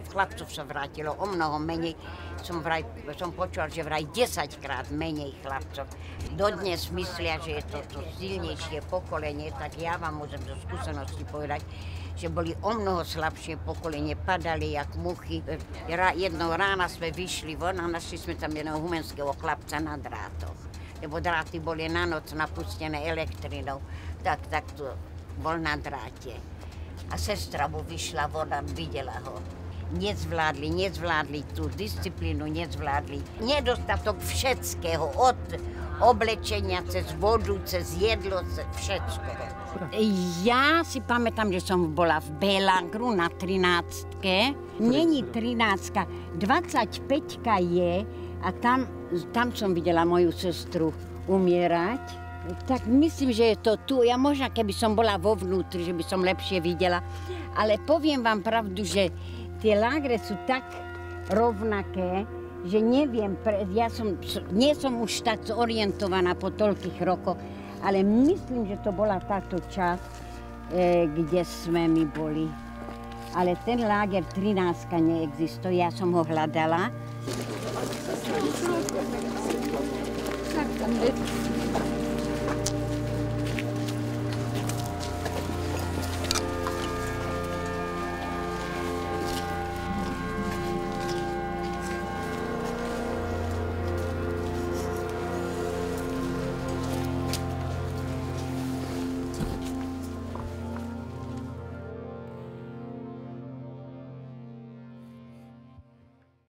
chlapcov sa vrátilo o mnoho menej. Som počula, že vraj 10-krát menej chlapcov. Dodnes myslia, že je to silnejšie pokolenie, tak ja vám môžem zo skúsenosti povedať, že boli o mnoho slabšie pokolenie, padali jak muchy. Jednou rána sme vyšli von a našli sme tam jedného humenského chlapca na drátoch. Lebo dráty boli na noc napustené elektrinou, tak to bol na dráte. A sestra mu vyšla von a videla ho. Nezvládli tú disciplínu, nezvládli. Nedostatok všetkého, od oblečenia, cez vodu, cez jedlo, cez všetko. Ja si pamätám, že som bola v Belangru na 13-ke. Není 13-ka, 25-ka je a tam som videla moju sestru umierať. Tak myslím, že je to tu. Ja možno, keby som bola vo vnútri, že by som lepšie videla. Ale poviem vám pravdu, že tie lágre sú tak rovnaké, že neviem, nie som už tak zorientovaná po toľkých rokoch, ale myslím, že to bola táto časť, kde sme my boli. Ale ten láger 13 neexistuje, ja som ho hľadala.